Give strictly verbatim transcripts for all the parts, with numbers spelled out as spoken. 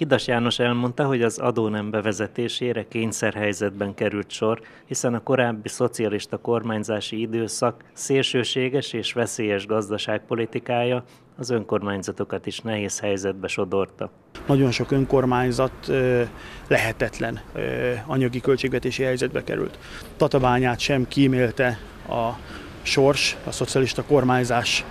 Hidas János elmondta, hogy az adónem bevezetésére kényszerhelyzetben került sor, hiszen a korábbi szocialista kormányzási időszak szélsőséges és veszélyes gazdaságpolitikája az önkormányzatokat is nehéz helyzetbe sodorta. Nagyon sok önkormányzat lehetetlen anyagi költségvetési helyzetbe került. Tatabányát sem kímélte a sors, a szocialista kormányzás,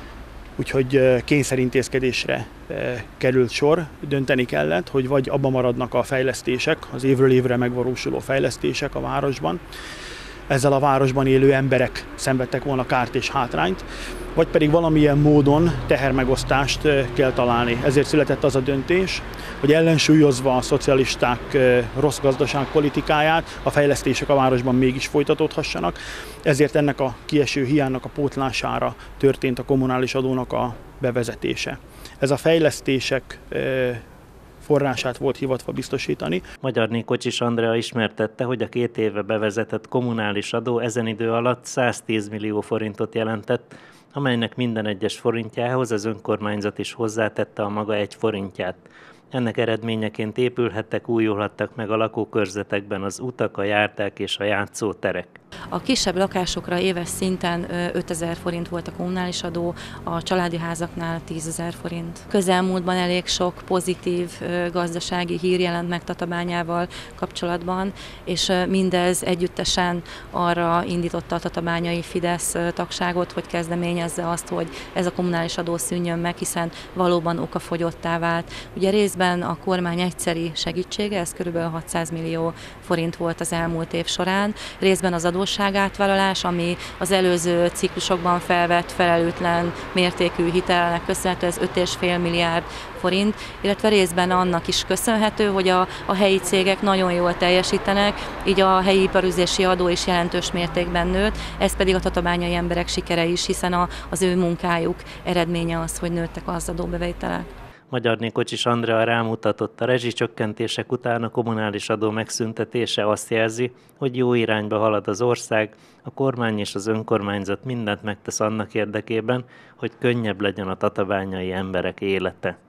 úgyhogy kényszerintézkedésre került sor, dönteni kellett, hogy vagy abban maradnak a fejlesztések, az évről évre megvalósuló fejlesztések a városban, ezzel a városban élő emberek szenvedtek volna kárt és hátrányt, vagy pedig valamilyen módon tehermegosztást kell találni. Ezért született az a döntés, hogy ellensúlyozva a szocialisták rossz gazdaságpolitikáját, a fejlesztések a városban mégis folytatódhassanak, ezért ennek a kieső hiánynak a pótlására történt a kommunális adónak a bevezetése. Ez a fejlesztések forrását volt hivatva biztosítani. Magyarné Kocsis Andrea ismertette, hogy a két éve bevezetett kommunális adó ezen idő alatt száztíz millió forintot jelentett, amelynek minden egyes forintjához az önkormányzat is hozzátette a maga egy forintját. Ennek eredményeként épülhettek, újulhattak meg a lakókörzetekben az utak, a járták és a játszóterek. A kisebb lakásokra éves szinten ötezer forint volt a kommunális adó, a családi házaknál tízezer forint. Közelmúltban elég sok pozitív gazdasági hír jelent meg Tatabányával kapcsolatban, és mindez együttesen arra indította a tatabányai Fidesz tagságot, hogy kezdeményezze azt, hogy ez a kommunális adó szűnjön meg, hiszen valóban okafogyottá vált. Ugye részben a kormány egyszeri segítsége, ez kb. hatszáz millió forint volt az elmúlt év során, részben az adósságátvállalás, ami az előző ciklusokban felvett felelőtlen mértékű hitelnek köszönhető, ez öt egész öt milliárd forint, illetve részben annak is köszönhető, hogy a, a helyi cégek nagyon jól teljesítenek, így a helyi iparüzési adó is jelentős mértékben nőtt, ez pedig a tatabányai emberek sikere is, hiszen a, az ő munkájuk eredménye az, hogy nőttek az adóbevételek. Magyarné Kocsis Andrea rámutatott, a rezsicsökkentések után a kommunális adó megszüntetése azt jelzi, hogy jó irányba halad az ország, a kormány és az önkormányzat mindent megtesz annak érdekében, hogy könnyebb legyen a tatabányai emberek élete.